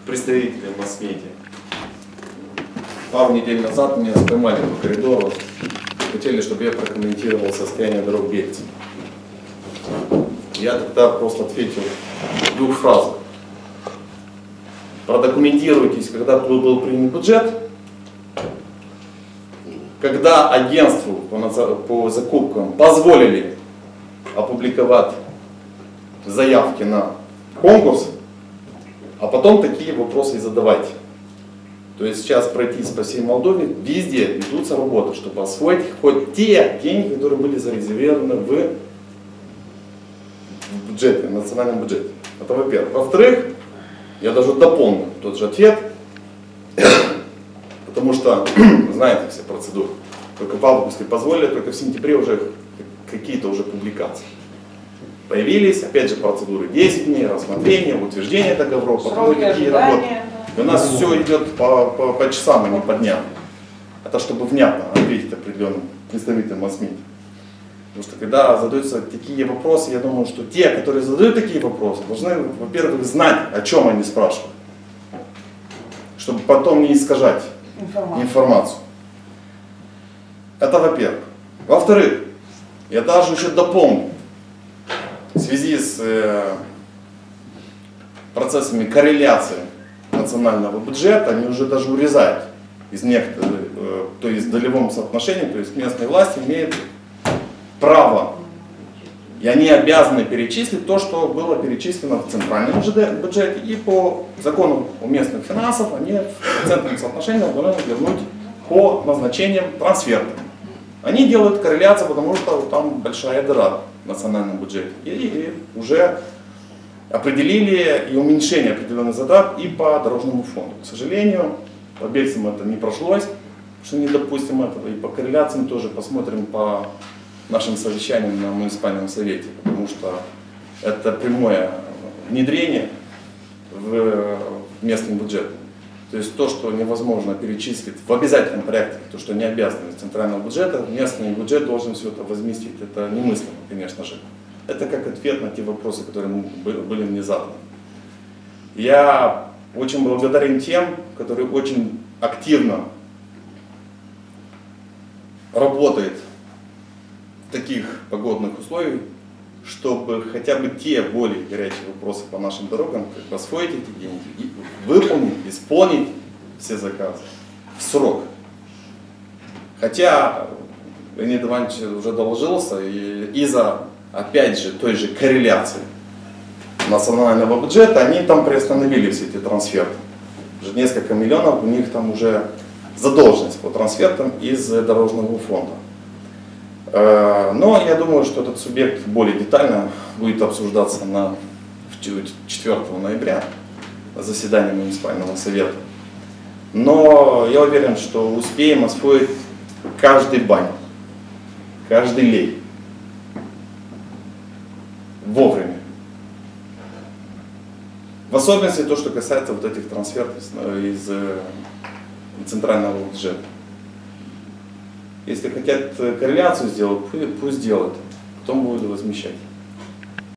представители масс-медиа. Пару недель назад меня поймали по коридору, хотели, чтобы я прокомментировал состояние дорог Бельца. Я тогда просто ответил в двух фразах. Продокументируйтесь, когда был принят бюджет, когда агентству по закупкам позволили опубликовать заявки на конкурс, а потом такие вопросы и задавайте. То есть сейчас пройтись по всей Молдове, везде ведутся работы, чтобы освоить хоть те деньги, которые были зарезервированы в бюджете, в национальном бюджете. Это во-первых. Во-вторых, я даже дополню тот же ответ, потому что знаете все процедуры. Только в августе позволили, только в сентябре уже какие-то уже публикации появились. Опять же процедуры 10 дней, рассмотрение, утверждение договоров, потом такие работы. И у нас все идет по часам, а не по дням. Это чтобы внятно ответить определенным представителям масс-медиа. Потому что когда задаются такие вопросы, я думаю, что те, которые задают такие вопросы, должны, во-первых, знать, о чем они спрашивают. Чтобы потом не искажать информацию. Это во-первых. Во-вторых, я даже еще дополню. В связи с процессами корреляции национального бюджета, они уже даже урезают из некоторых, то есть в долевом соотношении, то есть местные власти имеют право, и они обязаны перечислить то, что было перечислено в центральном бюджете, и по закону о местных финансах они в процентном соотношении должны вернуть по назначениям трансферта. Они делают корреляцию, потому что там большая дыра в национальном бюджете. И уже определили и уменьшение определенных затрат и по дорожному фонду. К сожалению, по Бельцам это не прошлось, что не допустим этого. И по корреляциям тоже посмотрим по нашим совещаниям на муниципальном совете, потому что это прямое внедрение в местный бюджет. То есть то, что невозможно перечислить в обязательном порядке, то, что не обязано из центрального бюджета, местный бюджет должен все это возместить. Это немыслимо, конечно же. Это как ответ на те вопросы, которые были мне заданы. Я очень благодарен тем, которые очень активно работают в таких погодных условиях, чтобы хотя бы те более горячие вопросы по нашим дорогам, как освоить эти деньги, и выполнить, исполнить все заказы в срок. Хотя Леонид Иванович уже доложился, и из-за, опять же, той же корреляции национального бюджета, они там приостановили все эти трансферты. Уже несколько миллионов у них там уже задолженность по трансфертам из дорожного фонда. Но я думаю, что этот субъект более детально будет обсуждаться на 4 ноября на заседании муниципального совета. Но я уверен, что успеем освоить каждый бань, каждый лей вовремя. В особенности то, что касается вот этих трансфертов из центрального бюджета. Если хотят корреляцию сделать, пусть делают, потом будут возмещать.